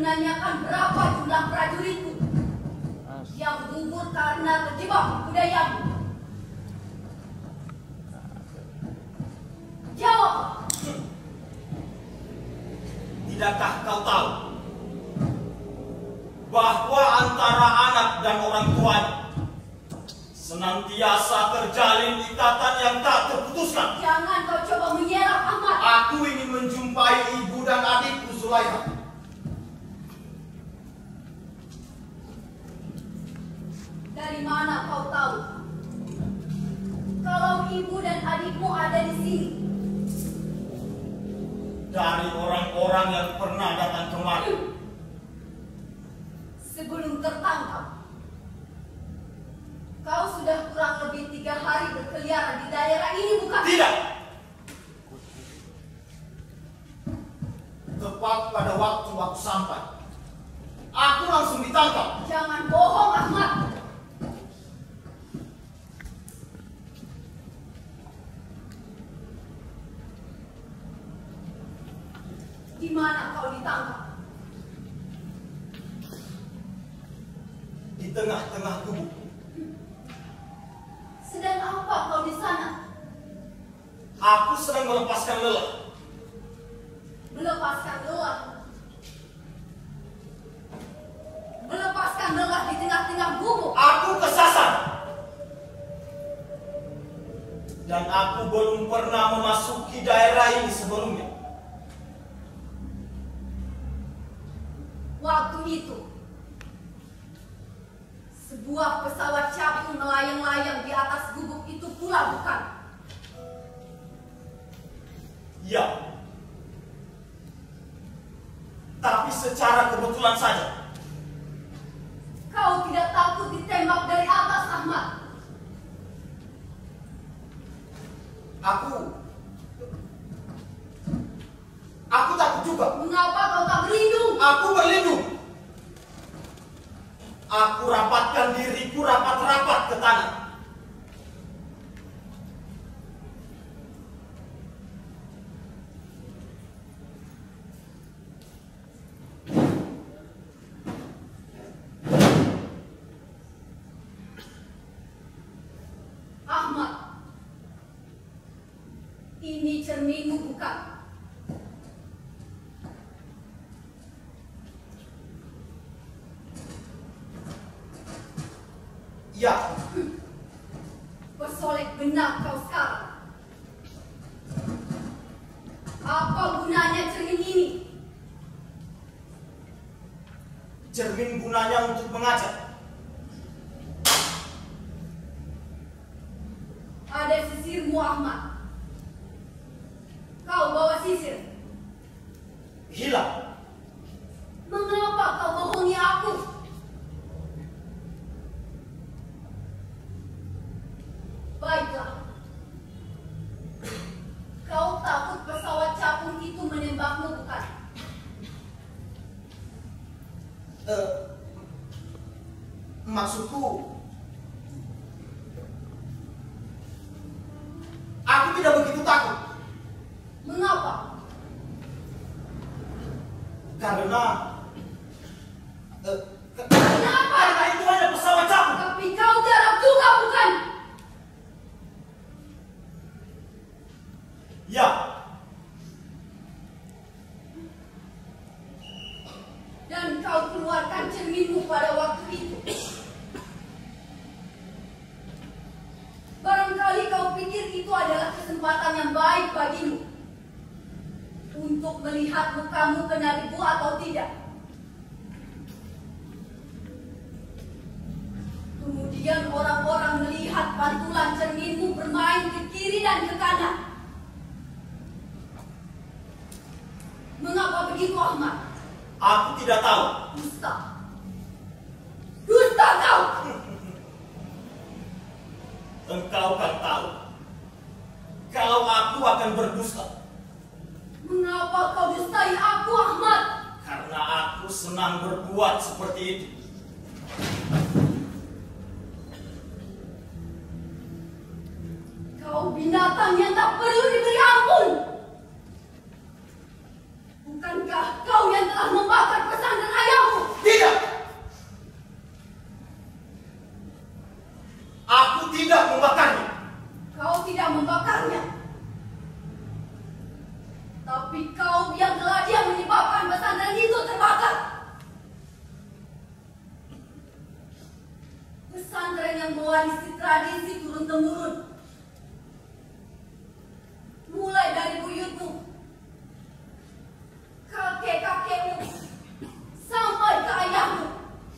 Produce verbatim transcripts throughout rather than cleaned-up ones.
menanyakan berapa jumlah prajuritku yang gugur karena terjebak budayamu. Jawab. Tidakkah kau tahu bahwa antara anak dan orang tuanya senantiasa terjalin ikatan yang tak terputuskan? Jangan kau coba menyerap, Ahmad. Aku ingin menjumpai ibu dan adikku Zulaiha. Dari mana kau tahu kalau ibu dan adikmu ada di sini? Dari orang-orang yang pernah datang kemari. Sebelum tertangkap, kau sudah kurang lebih tiga hari berkeliaran di daerah ini, bukan? Tidak. Tepat pada waktu aku sampai, aku langsung ditangkap. Jangan bohong, Ahmad. Di mana kau ditangkap? Di tengah-tengah gubuk. Sedang apa kau di sana? Aku sedang melepaskan lelah. Melepaskan lelah. Melepaskan lelah di tengah-tengah gubuk. Aku kesasar. Dan aku belum pernah memasuki daerah ini sebelumnya. Waktu itu, sebuah pesawat capung melayang-layang di atas gubuk itu pula, bukan? Ya. Tapi secara kebetulan saja. Kau tidak takut ditembak dari atas, Ahmad? Aku... Aku takut juga. Mengapa kau tak berlindung? Aku berlindung. Aku rapatkan diriku rapat-rapat ke tanah. Ahmad, ini cerminmu, bukan? Ya. Bersolek benar kau sekarang. Apa gunanya cermin ini? Cermin gunanya untuk mengajar. Ada sisirmu, Ahmad. Kau bawa sisir. Hilang. Mengapa kau bohongi aku? Baiklah. Kau takut pesawat capung itu menembakmu, bukan? Uh, maksudku, aku tidak begitu takut. Mengapa? Karena uh, Kenapa? karena itu hanya pesawat capung. Tapi kau garap juga, bukan? Ya. Dan kau keluarkan cerminmu pada waktu itu. Barangkali kau pikir itu adalah kesempatan yang baik bagimu untuk melihat mukamu kena debu atau tidak. Kemudian orang-orang melihat pantulan cerminmu bermain ke kiri dan ke kanan. Mengapa begitu, Ahmad? Aku tidak tahu. Dusta. Dusta kau! Engkau kan tahu kalau aku akan berdusta. Mengapa kau dustai aku, Ahmad? Karena aku senang berbuat seperti itu. Kau binatang yang tak perlu diberi ampun. Bukankah kau yang telah membakar pesantren Aku tidak membakarnya. Kau tidak membakarnya. Tapi kau yang telah dia menyebabkan pesantren itu terbakar. Pesantren yang mewarisi tradisi turun-temurun. Mulai dari buyutmu, kakek-kakekmu, sampai ke ayahmu.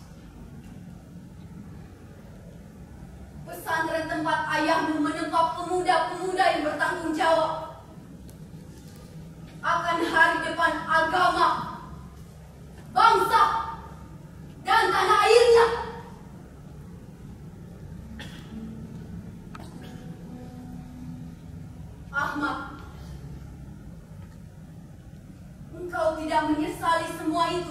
Pesantren tempat ayahmu menempah pemuda-pemuda yang bertanggung jawab akan hari depan agama, bangsa, dan tanah airnya. Ahmad, engkau tidak menyesali semua itu?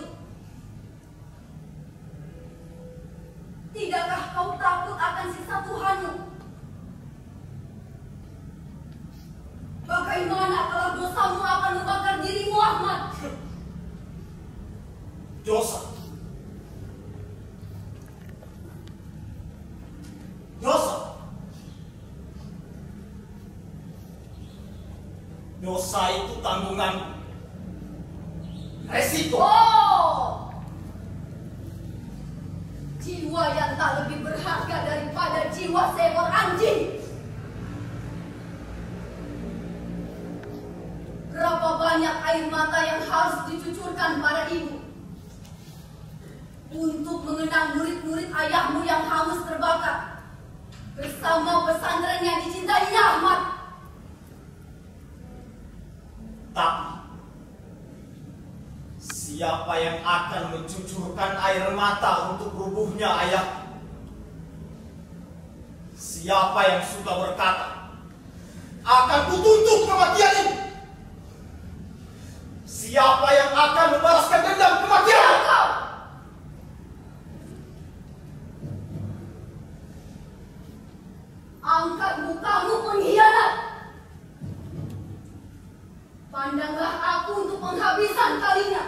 Tidakkah kau takut akan siksa Tuhanmu? Bagaimana kalau dosamu akan membakar dirimu, Ahmad? Dosa. Dosa. Dosa itu tanggungan. Resiko. Oh! Jiwa yang tak lebih berharga daripada jiwa seekor anjing. Berapa banyak air mata yang harus dicucurkan para ibu untuk mengenang murid-murid ayahmu yang hangus terbakar bersama pesantren yang dicintainya, Ahmad. Tapi siapa yang akan mencucurkan air mata untuk rubuhnya ayah? Siapa yang suka berkata, akan kutuntut kematian ini? Siapa yang akan membalaskan dendam kematian? Kau! Angkat mukamu, pengkhianat! Pandanglah aku untuk penghabisan kalinya.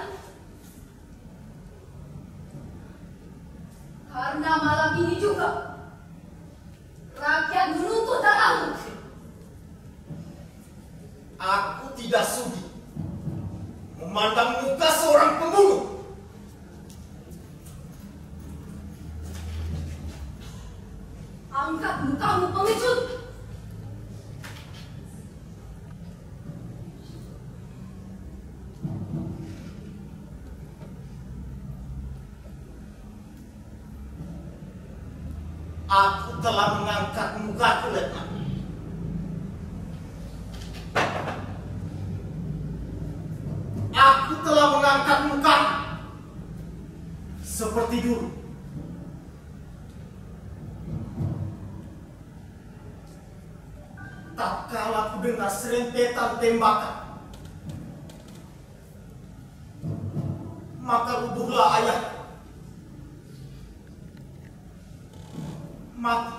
Karena malam ini juga rakyat menuntut darahmu. Aku tidak sudi memandang muka seorang pembunuh. Angkat mukamu, pengecut! Aku telah mengangkat mukaku, Letnan. Aku telah mengangkat mukaku seperti dulu. Tak kala ku dengar serentetan tembakan, maka rubuhlah ayah. Mati.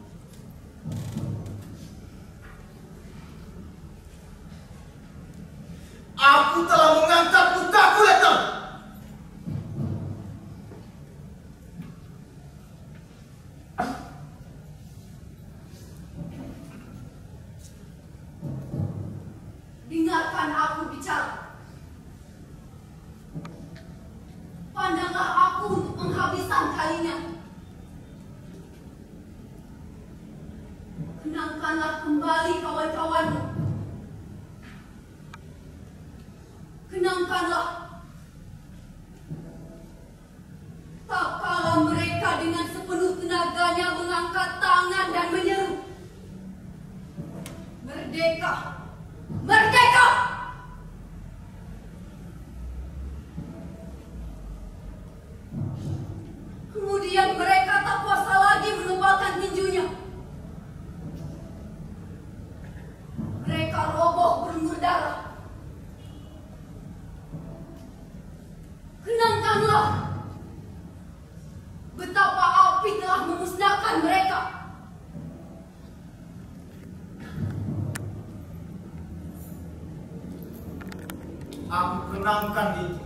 Aku telah mengangkat mukaku, Letnan. Dengarkan aku bicara. Pandanglah aku untuk penghabisan kalinya. Kenangkanlah kembali kawan-kawanmu. Kenangkanlah. Tak kala mereka dengan sepenuh tenaganya mengangkat tangan dan menyeru, "Merdeka! Merdeka!" Kemudian mereka tak kuasa lagi menempatkan tinjunya. Mereka roboh berlumur darah. Kenangkanlah betapa api telah memusnahkan mereka. Aku kenangkan itu.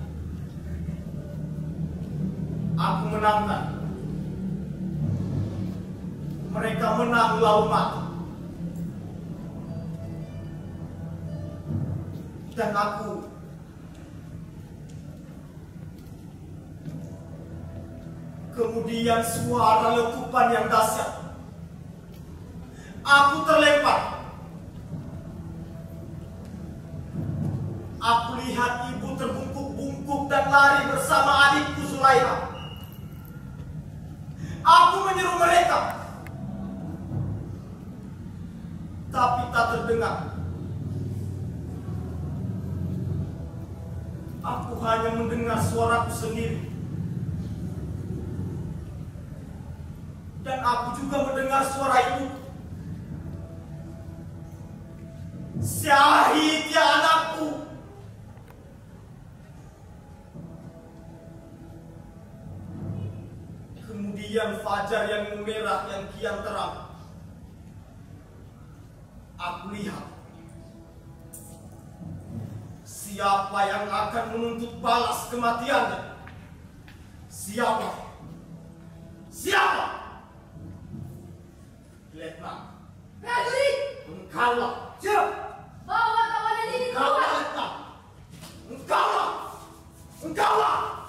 Aku menangkan. Mereka menang lalu mati. Dan aku kemudian suara letupan yang dahsyat. Aku terlempar. Aku lihat ibu terbungkuk-bungkuk dan lari bersama adikku Zulaikha. Aku menyeru mereka, tapi tak terdengar. Aku hanya mendengar suaraku sendiri. Dan aku juga mendengar suara ibu. Syahid ya anakku. Kemudian fajar yang memerah yang kian terang. Aku lihat siapa yang akan menuntut balas kematiannya. Siapa? Siapa? Letnan. Prajurit, Engkaulah. siap. Bawa tawanan ini Engkaulah keluar. Letnan. Engkaulah. Engkaulah.